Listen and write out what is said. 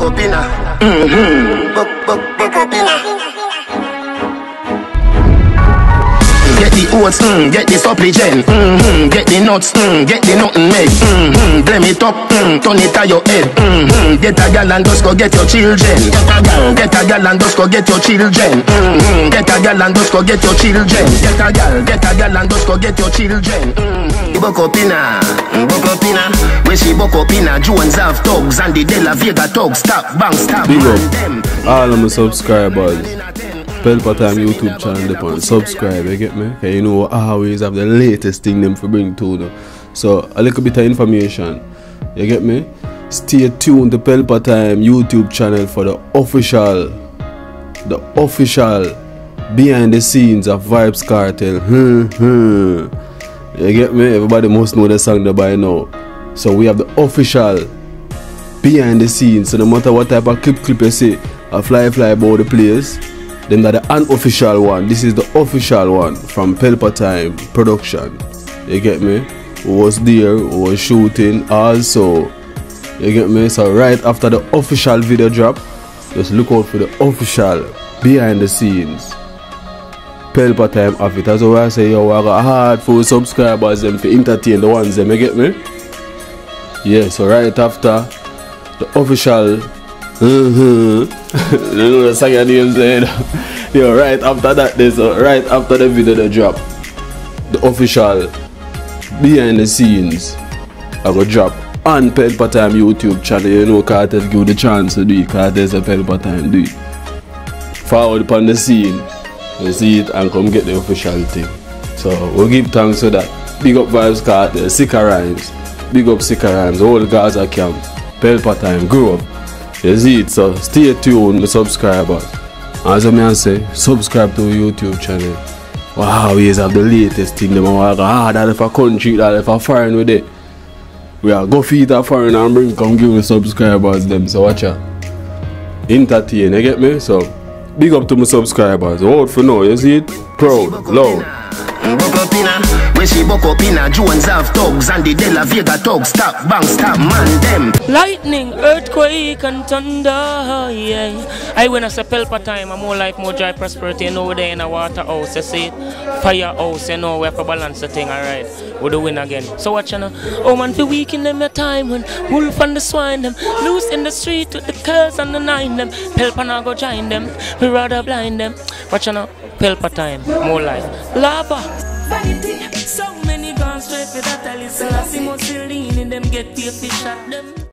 Bokopina. Bokopina. Get the oats, get the supplement, get the nuts, get the nothing made, blame it up, turn it to your head, get a gal and just go get your children, get a gal and just go get your children, get a gal and just go get your children, get a gal and just go get your children. Bokopina, Bokopina, when she Bokopina, Jones have thugs and the De La Vega thugs, stop, bang, stop, big up all of my subscribers. Pelpa Time YouTube channel depend. Subscribe, you get me? Cause you know I always have the latest thing them for bring to you. So a little bit of information. You get me? Stay tuned to Pelpa Time YouTube channel for the official behind the scenes of Vybz Kartel. You get me? Everybody must know the song by now. So we have the official behind the scenes. So no matter what type of clip you see, I fly about the place. Then that the unofficial one. This is the official one from Pelpa Time production. You get me? Who was there, who was shooting also. You get me? So right after the official video drop, just look out for the official behind the scenes Pelpa Time of it. That's why I say yo, I got hard for subscribers them to entertain the ones them, you get me? Yeah, so right after the official you know the second name said yo, right after that this right after the video the drop, the official behind the scenes I go drop on Pelpa Time YouTube channel. You know Kartel give the chance to do it, Kartel's a Pelpa Time do it. Forward upon the scene, you see it and come get the official thing. So we'll give thanks to that. Big up Vybz Kartel, Sika Rhymes, big up Sika Rhymes, all Gaza camp, Pelpa Time, grow up. You see it, so stay tuned, my subscribers. As I say, subscribe to our YouTube channel. Wow, we have the latest thing. Them are that if a country, that if a foreign with it. We are go feed a foreign and bring come give the subscribers them. So watch out. Entertain, you get me? So big up to my subscribers. Hold for now, you see it? Proud, loud. When she Bokopina, Jones have thugs and the De La Vega thugs, stop, bang, stop, man, them. Lightning, earthquake and thunder, yeah. I when I say Pelpa Time, I'm more life, more joy, prosperity, you know we're there in a water house, you see it? Firehouse, you know we have to balance the thing, alright? We'll do win again. So watch you know. Oh man, the week in them your time when wolf and the swine them, loose in the street with the curls and the nine them. Pelpa now go join them, we rather blind them. Watch you know, Pelpa Time, more life. Lava. Vanity, so many guns straight for that. I listen, I see Mussolini, them get paid to shot them.